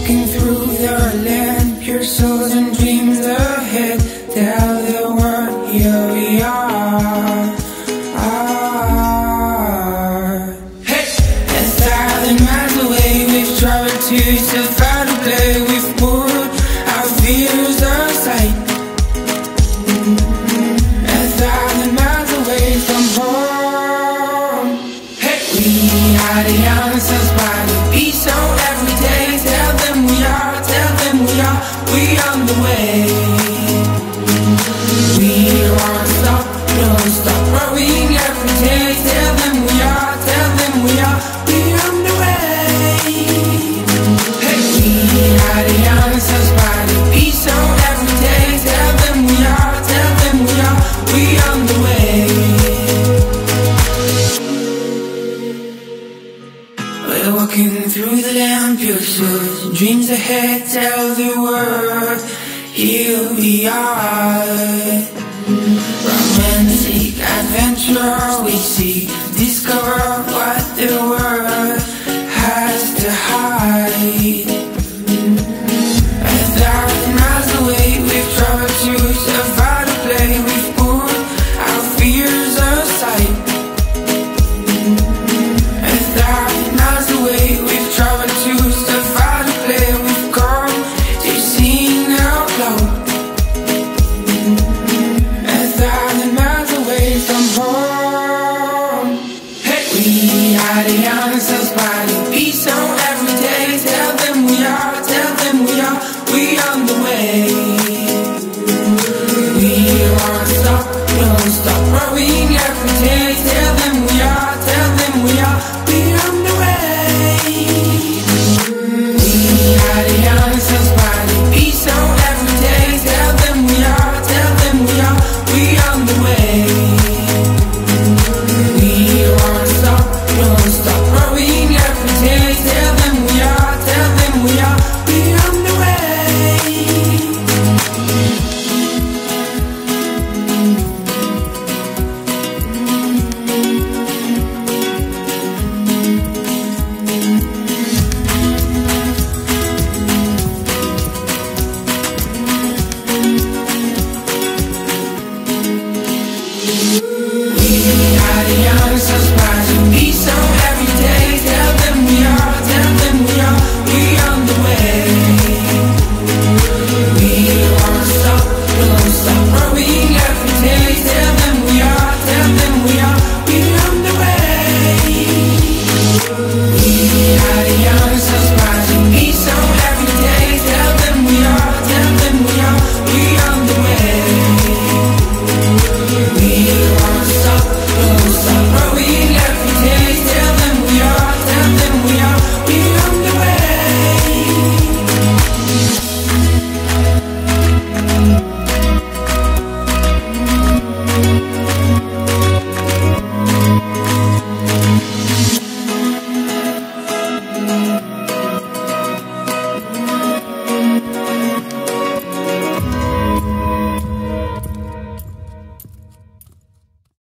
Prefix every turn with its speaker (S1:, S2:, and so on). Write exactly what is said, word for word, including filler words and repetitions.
S1: walking through the land, pure souls and dreams ahead. Tell the world, here we are. are. Hey! A thousand miles away, we've traveled to survive to play. We've put our fears aside. A thousand miles away from home. Hey! We are the answers by the beat, so every day tell them we are, tell them we are, we on the way. We won't stop, don't stop growing every day. Tell them we are, tell them we are, we on the way. Hey, we are the answers by the beat, so every day tell them we are, tell them we are, we on the way. We're walking through the land, pure souls, dreams ahead, tell the world, here we are. Romantic adventure we see, discover what the world has to hide. A thousand miles away, we've traveled to survive to play. We've put our fears aside. A thousand miles away, we've traveled to survive to play. We've come to sing out loud. A thousand miles away from home. Hey, we are the answers by